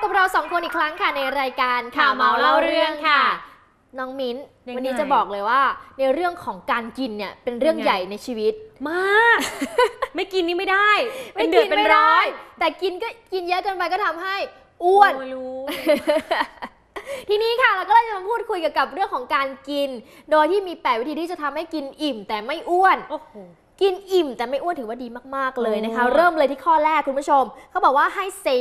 กับเราสองคนอีกครั้งค่ะในรายการข่าวเมาเล่าเรื่องค่ะน้องมิ้นวันนี้จะบอกเลยว่าในเรื่องของการกินเนี่ยเป็นเรื่องใหญ่ในชีวิตมาก ไม่กินนี่ไม่ได้เป็นเดือดเป็นร้อนแต่กินก็กินเยอะเกินไปก็ทำให้อ้วนทีนี้ค่ะเราก็เลยจะมาพูดคุยเกี่ยวกับเรื่องของการกินโดยที่มี8วิธีที่จะทำให้กินอิ่มแต่ไม่อ้วนกินอิ่มแต่ไม่อ้วนถือว่าดีมากๆเลยนะคะเริ่มเลยที่ข้อแรกคุณผู้ชมเขาบอกว่าให้ say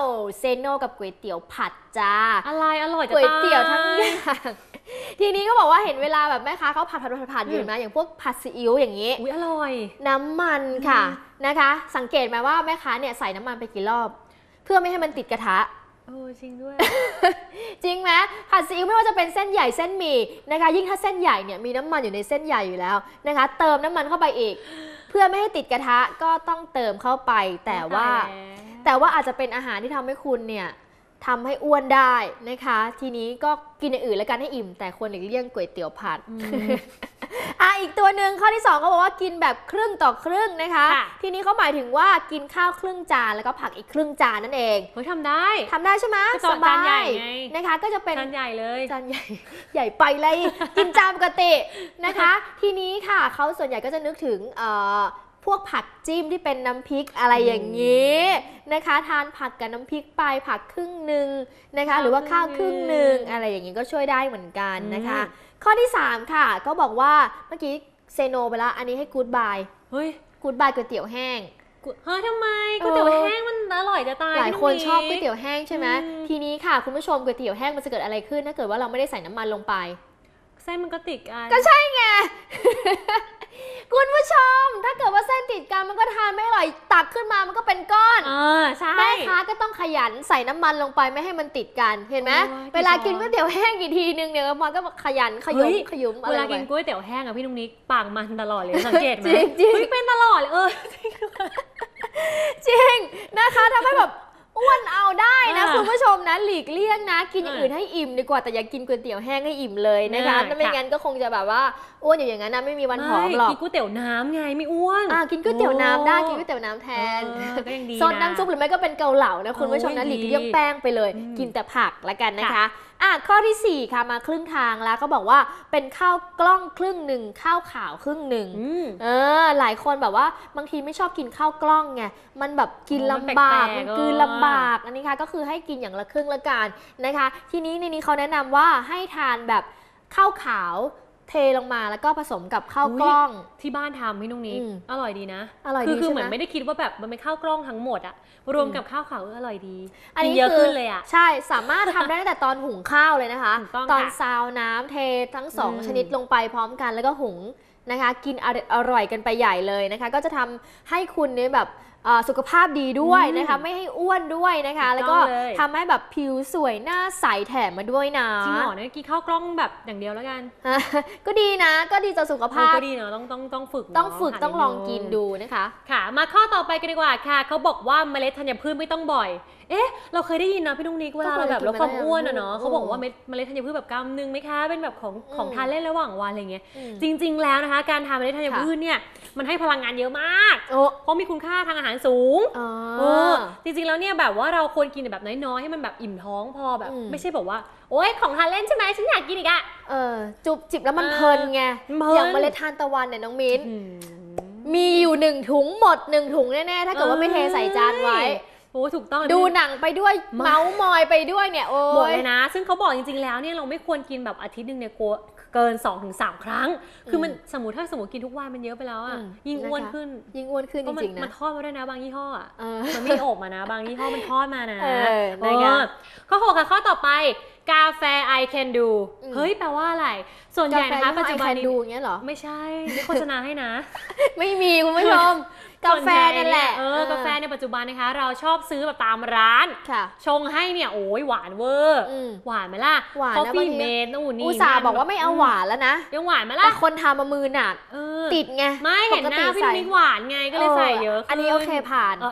no กับก๋วยเตี๋ยวผัดจ้าอะไรอร่อยจะตายก๋วยเตี๋ยวทั้งอย่างทีนี้ก็บอกว่าเห็นเวลาแบบแม่ค้าเขาผัดอยู่นะอย่างพวกผัดซีอิ๊วอย่างนี้อร่อยน้ำมันค่ะนะคะสังเกตไหมว่าแม่ค้าเนี่ยใส่น้ำมันไปกี่รอบเพื่อไม่ให้มันติดกระทะจริงด้วยจริงไหมผัดซีอิ๊วไม่ว่าจะเป็นเส้นใหญ่เส้นหมี่นะคะยิ่งถ้าเส้นใหญ่เนี่ยมีน้ำมันอยู่ในเส้นใหญ่อยู่แล้วนะคะเติมน้ำมันเข้าไปอีกเพื่อไม่ให้ติดกระทะก็ต้องเติมเข้าไปแต่ว่าอาจจะเป็นอาหารที่ทำให้คุณเนี่ยทำให้อ้วนได้นะคะทีนี้ก็กินอย่างอื่นแล้วกันให้อิ่มแต่ควรหลีกเลี่ยงก๋วยเตี๋ยวผัดอีกตัวหนึ่งข้อที่2เขาบอกว่ากินแบบครึ่งต่อครึ่งนะคะทีนี้เขาหมายถึงว่ากินข้าวครึ่งจานแล้วก็ผักอีกครึ่งจานนั่นเองทำได้ใช่ไหมสบายนะคะก็จะเป็นจานใหญ่เลยจานใหญ่ใหญ่ไปเลยกินจานปกตินะคะทีนี้ค่ะเขาส่วนใหญ่ก็จะนึกถึงพวกผักจิ้มที่เป็นน้ำพริกอะไรอย่างนี้นะคะทานผักกับน้ำพริกไปผักครึ่งหนึ่งนะคะหรือว่าข้าวครึ่งหนึ่งอะไรอย่างนี้ก็ช่วยได้เหมือนกันนะคะข้อที่3ค่ะก็บอกว่าเมื่อกี้เซโนไปแล้วอันนี้ให้กู๊ดบายกู๊ดบายก๋วยเตี๋ยวแห้งทำไมก๋วยเตี๋ยวแห้งมันอร่อยจะตายหลายคนชอบก๋วยเตี๋ยวแห้งใช่ไหมทีนี้ค่ะคุณผู้ชมก๋วยเตี๋ยวแห้งมันจะเกิดอะไรขึ้นถ้าเกิดว่าเราไม่ได้ใส่น้ำมันลงไปเส้นมันก็ติดกันก็ใช่ไง คุณผู้ชมถ้าเกิดว่าเส้นติดกันมันก็ทานไม่อร่อยตักขึ้นมามันก็เป็นก้อนใช่แม่ค้าก็ต้องขยันใส่น้ำมันลงไปไม่ให้มันติดกันเห็นไหมเวลากินก๋วยเตี๋ยวแห้งกี่ทีนึงเนี่ยมันก็ขยันขยุมเวลากินก๋วยเตี๋ยวแห้งอะพี่นุ๊กนิกปากมันตลอดเลยสังเกตไหมเป็นตลอดเลยจริงนะคะทำให้แบบอ้วนเอาได้นะคุณผู้ชมนะหลีกเลี่ยงนะกินอย่างอื่นให้อิ่มดีกว่าแต่อย่ากินก๋วยเตี๋ยวแห้งให้อิ่มเลยนะคะถ้าไม่งั้นก็คงจะแบบว่าอ้วนอยู่อย่างนั้นนะไม่มีวันผอมหรอกกินก๋วยเตี๋ยวน้ำไงไม่อ้วนกินก๋วยเตี๋ยวน้ำได้กินก๋วยเตี๋ยวน้ำแทนซดน้ำซุปหรือไม่ก็เป็นเกาเหลานะคุณผู้ชมนะหลีกเลี่ยงแป้งไปเลยกินแต่ผักละกันนะคะข้อที่4ค่ะมาครึ่งทางแล้วก็บอกว่าเป็นข้าวกล้องครึ่งหนึ่งข้าวขาวครึ่งหนึ่งหลายคนแบบว่าบางทีไม่ชอบกินข้าวกล้องไงมันแบบกินลำบากมันกินลำบากอันนี้ค่ะก็คือให้กินอย่างละครึ่งละกันนะคะทีนี้ในนี้เขาแนะนำว่าให้ทานแบบข้าวขาวเทลงมาแล้วก็ผสมกับข้าวกล้องที่บ้านทำพี่นุ๊กนิกอร่อยดีนะอร่อยดีคือเหมือนไม่ได้คิดว่าแบบมันเป็นข้าวกล้องทั้งหมดอะรวมกับข้าวขาวอร่อยดีอันนี้เยอะขึ้นเลยอะใช่สามารถทำได้ตั้งแต่ตอนหุงข้าวเลยนะคะตอนซาวน้ำเททั้ง2ชนิดลงไปพร้อมกันแล้วก็หุงนะคะกินอร่อยกันไปใหญ่เลยนะคะก็จะทำให้คุณเนี่ยแบบสุขภาพดีด้วยนะคะไม่ให้อ้วนด้วยนะคะแล้วก็ทำให้แบบผิวสวยหน้าใสแถมมาด้วยนะจริงเหรอเนี่ยกินข้าวกล้องแบบอย่างเดียวแล้วกันก็ดีนะก็ดีต่อสุขภาพก็ดีเนาะต้องฝึกต้องลองกินดูนะคะค่ะมาข้อต่อไปกันดีกว่าค่ะเขาบอกว่าเมล็ดธัญพืชไม่ต้องบ่อยเราเคยได้ยินนะพี่นุ๊กนิกเวลาเราแบบลดความอ้วนอะเนาะเขาบอกว่าเมล็ดธัญพืชแบบกำนึงไหมคะเป็นแบบของทานเล่นระหว่างวันอะไรเงี้ยจริงๆแล้วนะคะการทานเมล็ดธัญพืชเนี่ยมันให้พลังงานเยอะมากเพราะมีคุณค่าทางอาหารสูงจริงๆแล้วเนี่ยแบบว่าเราควรกินแบบน้อยๆให้มันแบบอิ่มท้องพอแบบไม่ใช่แบบว่าโอ๊ยของทานเล่นใช่ไหมฉันอยากกินอีกอะจุบจิบแล้วมันเพลินไงอย่างเมล็ดทานตะวันเนี่ยน้องมิ้นมีอยู่1ถุงหมด1ถุงแน่ๆถ้าเกิดว่าไม่เทใส่จานไว้ถูกต้องดูหนังไปด้วยเมาส์มอยไปด้วยเนี่ยหมดเลยนะซึ่งเขาบอกจริงๆแล้วเนี่ยเราไม่ควรกินแบบอาทิตย์นึงเนี่ยเกิน 2-3 ครั้งคือมันถ้าสมมติกินทุกวันมันเยอะไปแล้วอ่ะยิ่งอ้วนขึ้นจริงๆนะมันทอดมาด้วยนะบางยี่ห้ออ่ะมันไม่อบมานะบางยี่ห้อมันทอดมานะข้อ6ค่ะข้อต่อไปกาแฟ I can do เฮ้ยแปลว่าอะไรส่วนใหญ่นะคะปัจจุบันนี้ดูเงี้ยเหรอไม่ใช่โฆษณาให้นะไม่มีคุณผู้ชมกาแฟนั่นแหละกาแฟในปัจจุบันนะคะเราชอบซื้อแบบตามร้านชงให้เนี่ยโอ้ยหวานเวอร์หวานไหมล่ะหวานนะบางทีอุตส่าห์บอกว่าไม่เอาหวานแล้วนะยังหวานไหมล่ะแต่คนทำมามือหนักติดไงไม่เห็นหน้าพี่นิกหวานไงก็เลยใส่เยอะอันนี้โอเคผ่าน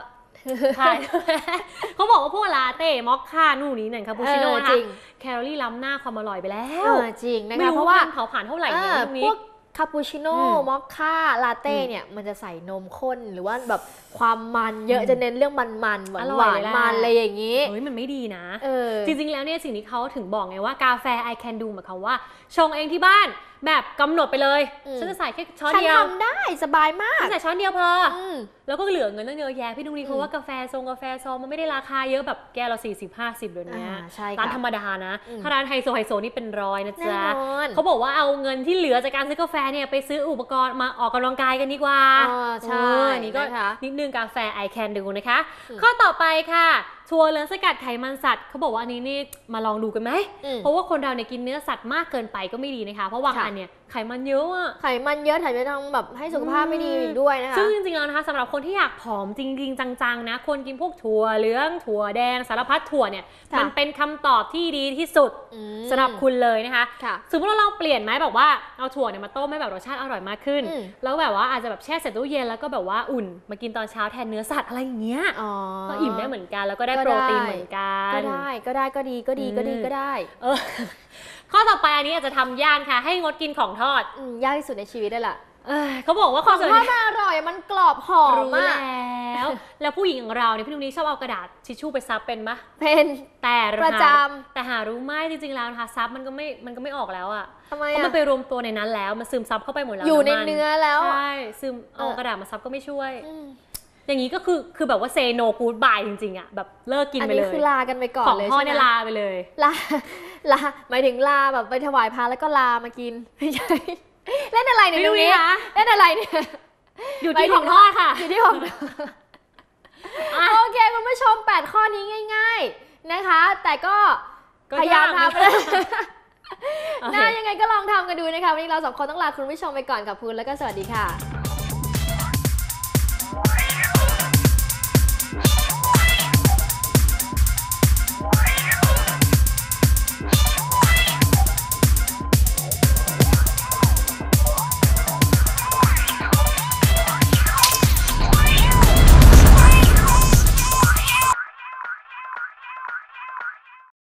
เขาบอกว่าพวกลาเต้มอคค่านู่นนี่นั่นคาปูชิโน่จริงแคลอรี่ล้ำหน้าความอร่อยไปแล้วจริงนะคะเพราะว่าเผาผ่านเท่าไหร่เนี่ยพวกคาปูชิโน่มอคค่าลาเต้เนี่ยมันจะใส่นมข้นหรือว่าแบบความมันเยอะจะเน้นเรื่องมันๆหวานมันอะไรอย่างนี้เฮ้ยมันไม่ดีนะจริงๆแล้วเนี่ยสิ่งที่เขาถึงบอกไงว่ากาแฟ I can do หมายความว่าชงเองที่บ้านแบบกำหนดไปเลยฉันจะใส่แค่ช้อนเดียวฉันทำได้สบายมากใส่ช้อนเดียวพอแล้วก็เหลือเงินตั้งเยอะแยะพี่นุ้งนี่เพราะว่ากาแฟซองมันไม่ได้ราคาเยอะแบบแก้วละ40-50เดี๋ยวนี้ร้านธรรมดานะถ้าร้านไฮโซนี่เป็น100นะจ๊ะเขาบอกว่าเอาเงินที่เหลือจากการซื้อกาแฟเนี่ยไปซื้ออุปกรณ์มาออกกำลังกายกันดีกว่าใช่นี่ก็นิดนึงกาแฟ I can do นะคะข้อต่อไปค่ะถั่วเหลืองสกัดไขมันสัตว์เขาบอกว่าอันนี้นี่มาลองดูกันไหมเพราะว่าคนเราเนี่ยกินเนื้อสัตว์มากเกินไปก็ไม่ดีนะคะเพราะว่าอันเนี่ยไขมันเยอะอะไขมันเยอะถ่ายไปทางแบบให้สุขภาพไม่ดีด้วยนะคะซึ่งจริงๆแล้วนะคะสำหรับคนที่อยากผอมจริงๆจังๆนะควรกินพวกถั่วเหลืองถั่วแดงสารพัดถั่วเนี่ยมันเป็นคำตอบที่ดีที่สุดสำหรับคุณเลยนะคะสมมติเราลองเปลี่ยนไหมแบบว่าเอาถั่วเนี่ยมาต้มให้แบบรสชาติอร่อยมากขึ้นแล้วแบบว่าอาจจะแบบแช่ใส่ตู้เย็นแล้วก็แบบว่าอุ่นมากินตอนเช้าแทนเนื้อสัตว์อะไรอย่างเงี้ยก็อิ่มได้เหมือนกันแล้วก็ได้โปรตีนเหมือนกันก็ได้ข้อต่อไปอันนี้อาจจะทำยากค่ะให้งดกินของทอดยากที่สุดในชีวิตได้ละเขาบอกว่าของทอดมันอร่อยมันกรอบหอมมากแล้วผู้หญิงของเราเนี่ยพี่นุ้งนี้ชอบเอากระดาษทิชชู่ไปซับเป็นปะเป็นแต่ประจำแต่หารู้ไหมจริงๆแล้วนะคะซับมันก็ไม่ออกแล้วอ่ะทำไมมันไปรวมตัวในนั้นแล้วมันซึมซับเข้าไปหมดแล้วอยู่ในเนื้อแล้วใช่ซึมเอากระดาษมาซับก็ไม่ช่วยอย่างนี้ก็คือแบบว่าเซโนกูดบายจริงๆอ่ะแบบเลิกกินไปเลยอันนี้คือลากันไปก่อนเลยของพ่อเนี่ยลาไปเลยลาหมายถึงลาแบบไปถวายพระแล้วก็ลามากินไม่ใช่เล่นอะไรเนี่ยตรงนี้เล่นอะไรเนี่ยอยู่ที่ของทอดค่ะอยู่ที่ของโอเคคุณผู้ชม8ข้อนี้ง่ายๆนะคะแต่ก็พยายามทำนะยังไงก็ลองทำกันดูนะคะวันนี้เรา2คนต้องลาคุณผู้ชมไปก่อนกับคุณแล้วก็สวัสดีค่ะ